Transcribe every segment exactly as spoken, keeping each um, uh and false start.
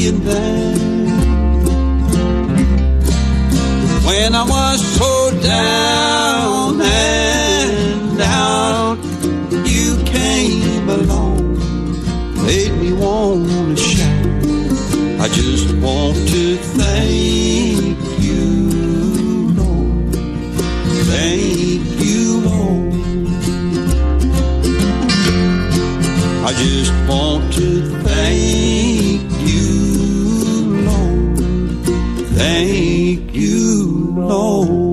laying there. When I was so down and out, you came along, made me want to shout. I just want to thank you, Lord. Thank you, Lord. I just want to thank you, Lord. Thank you, Lord.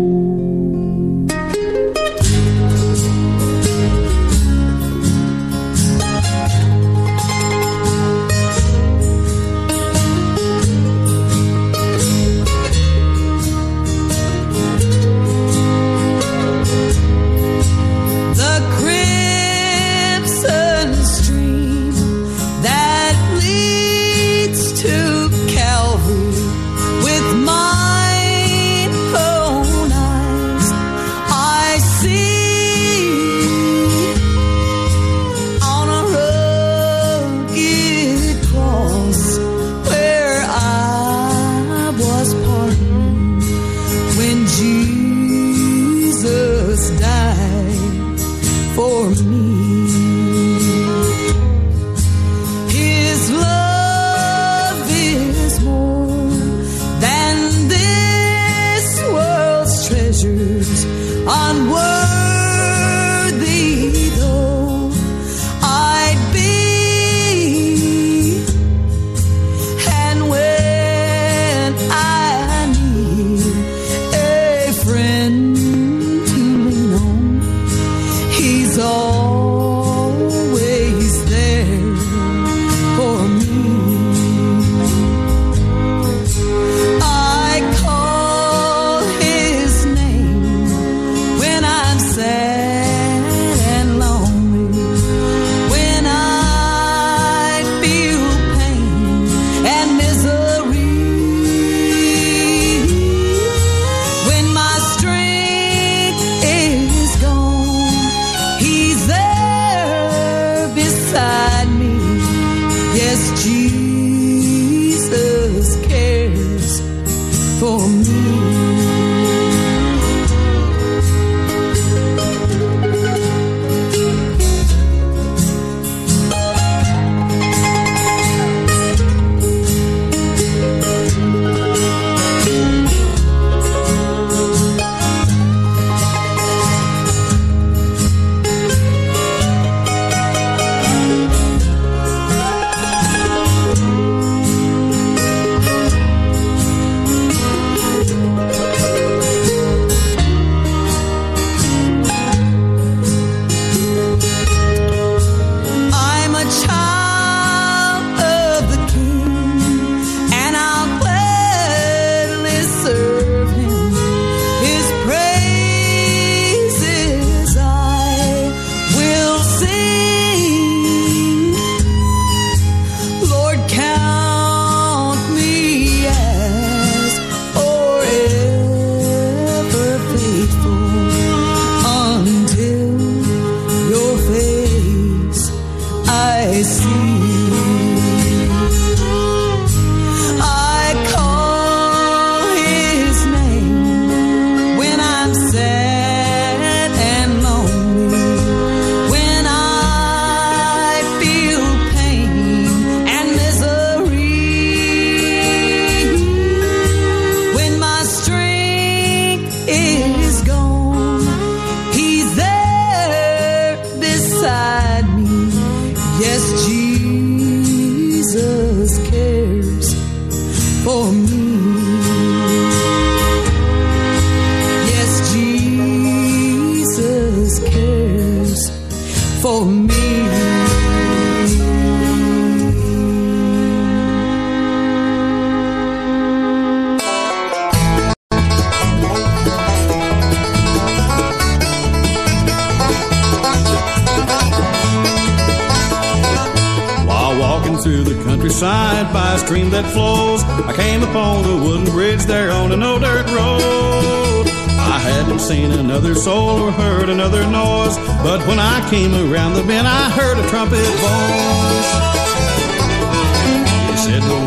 Countryside by a stream that flows, I came upon a wooden bridge there on a no-dirt road. I hadn't seen another soul or heard another noise, but when I came around the bend I heard a trumpet voice. He said, well,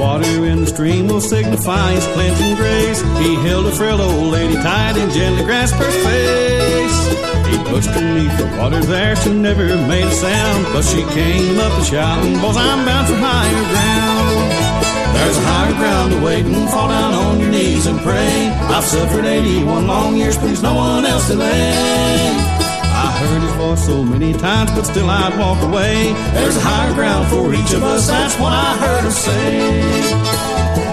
water in the stream will signify his cleansing grace. He held a frail old lady tight and gently grasped her face. He pushed her beneath the water there, she never made a sound, but she came up and shouting, boys, I'm bound for higher ground. There's a higher ground awaiting, fall down on your knees and pray. I've suffered eighty-one long years, please no one else delay. I heard his voice so many times, but still I'd walk away. There's a higher ground for each of us, that's what I heard her say.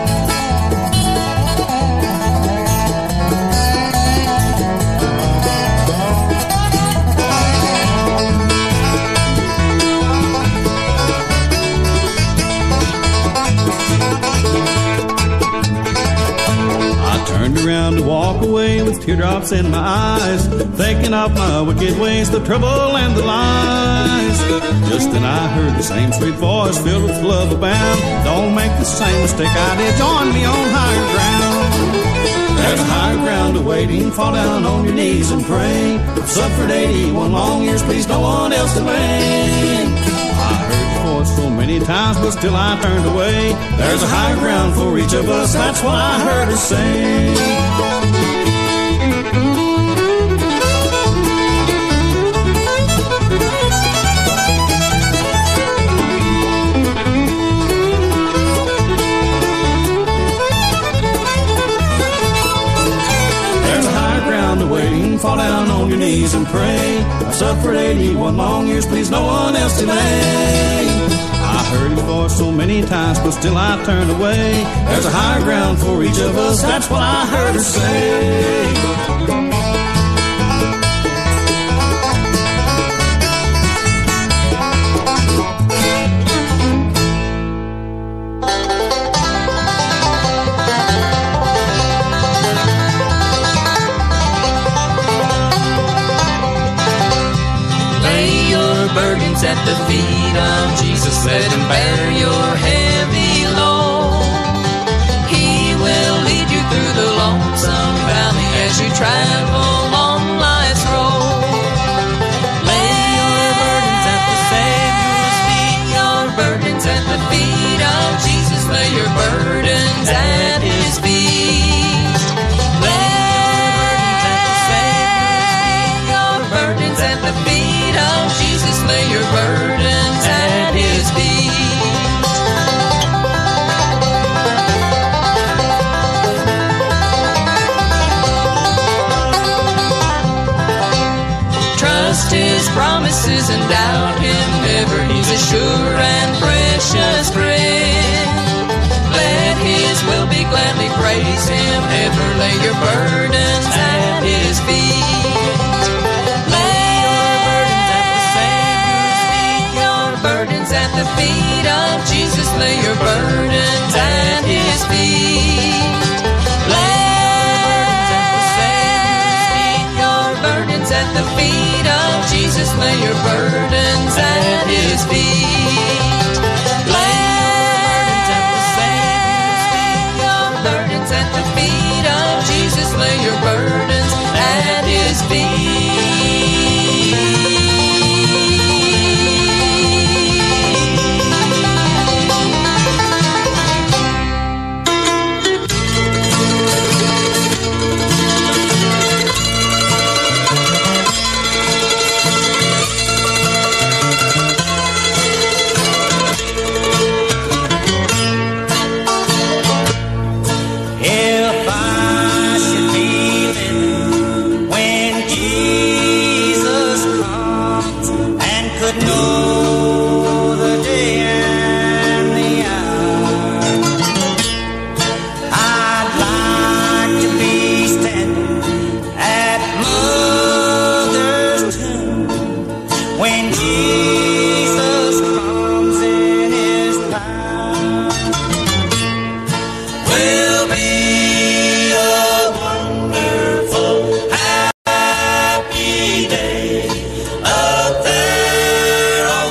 Around to walk away with teardrops in my eyes, thinking of my wicked ways, the trouble and the lies. Just then I heard the same sweet voice filled with love abound. Don't make the same mistake I did, join me on higher ground. There's a higher ground awaiting, fall down on your knees and pray. I've suffered eighty-one long years, please no one else delay. I heard your voice so many times, but still I turned away. There's a higher ground for each of us, that's what I heard her say. Waiting, fall down on your knees and pray. I've suffered eighty-one long years, please no one else delay. I heard his voice so many times, but still I turned away. There's a higher ground for each of us, that's what I heard her say. Burdens at the feet of Jesus, let him bear your heavy load. He will lead you through the lonesome valley as you travel on life's road. Lay your burdens at the Savior's feet, your burdens at the feet of Jesus, lay your burdens at his feet. Lay your burdens at the feet of Jesus, lay your burdens at his feet. Trust his promises and doubt him never, he's a sure and precious friend. Let his will be gladly, praise him ever, lay your burdens at his feet. At the feet of Jesus, lay your burdens at his feet. Lay your burdens at the feet of Jesus, lay your burdens at his feet. Lay your burdens at the feet of Jesus, lay your burdens at his feet. Up there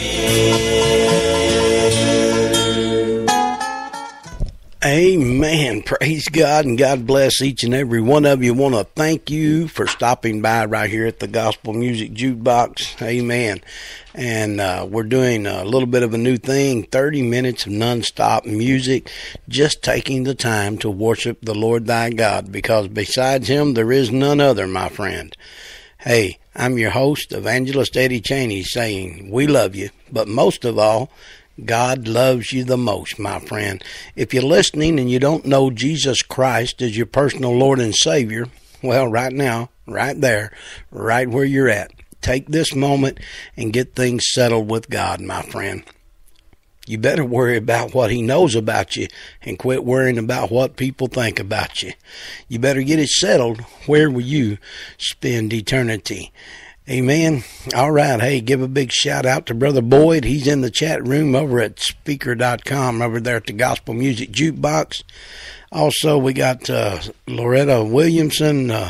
Amen. Praise God, and God bless each and every one of you. I want to thank you for stopping by right here at the Gospel Music Jukebox. Amen. And uh, we're doing a little bit of a new thing, thirty minutes of nonstop music, just taking the time to worship the Lord thy God, because besides him there is none other, my friend. Hey, I'm your host, Evangelist Eddie Cheney, saying we love you, but most of all, God loves you the most, my friend. If you're listening and you don't know Jesus Christ as your personal Lord and Savior, well, right now, right there, right where you're at, take this moment and get things settled with God, my friend. You better worry about what he knows about you and quit worrying about what people think about you. You better get it settled. Where will you spend eternity? Amen. All right. Hey, give a big shout out to Brother Boyd. He's in the chat room over at speaker dot com over there at the Gospel Music Jukebox. Also, we got uh, Loretta Williamson. Uh,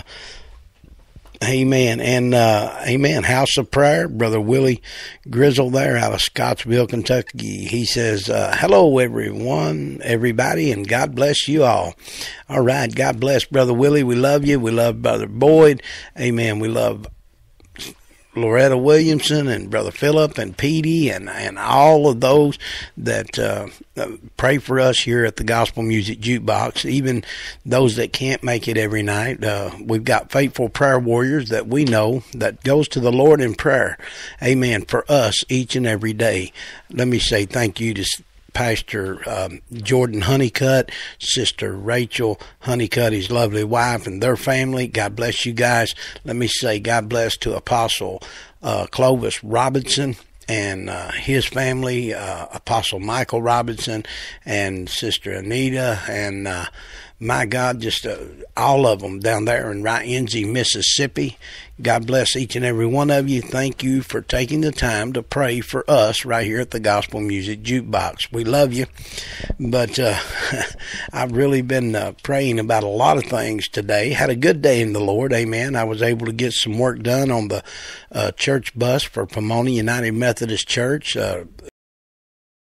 amen. And uh, amen. House of Prayer. Brother Willie Grizzle there out of Scottsville, Kentucky. He says, uh, hello, everyone, everybody, and God bless you all. All right. God bless Brother Willie. We love you. We love Brother Boyd. Amen. We love Loretta Williamson and Brother Philip and Petey and, and all of those that uh, pray for us here at the Gospel Music Jukebox, even those that can't make it every night. Uh, we've got faithful prayer warriors that we know that goes to the Lord in prayer. Amen. For us each and every day. Let me say thank you to Pastor um, Jordan Honeycutt, Sister Rachel Honeycutt, his lovely wife, and their family. God bless you guys. Let me say God bless to Apostle uh, Clovis Robinson and uh, his family, uh, Apostle Michael Robinson and Sister Anita, and uh, my God, just uh, all of them down there in Rienzi, Mississippi. God bless each and every one of you. Thank you for taking the time to pray for us right here at the Gospel Music Jukebox. We love you, but uh, I've really been uh, praying about a lot of things today. Had a good day in the Lord, amen. I was able to get some work done on the uh, church bus for Pomona United Methodist Church. Uh,